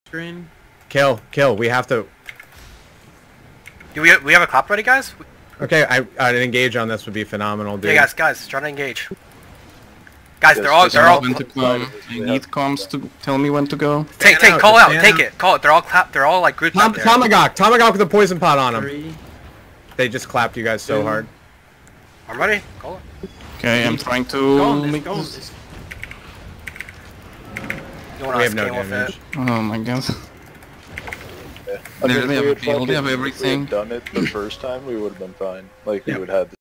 Green. Kill. We have to. Do we have a clap ready, guys? Okay, an engage on this would be phenomenal, dude. Yeah, guys, try to engage. Guys, they're all. When to come. I need comms to tell me when to go. Call out, take it, call it. They're all clap. They're all like grouped out there. Tomahawk with a poison pot on him. 3. They just clapped you guys so hard. I'm ready. Call it. Okay, I'm trying to. Go on this. You want We to have no scale with damage. it? Oh my god. I mean, They have if we a had field, they have fucking- everything. If we had done it the first time, we would have been fine. Like, we would have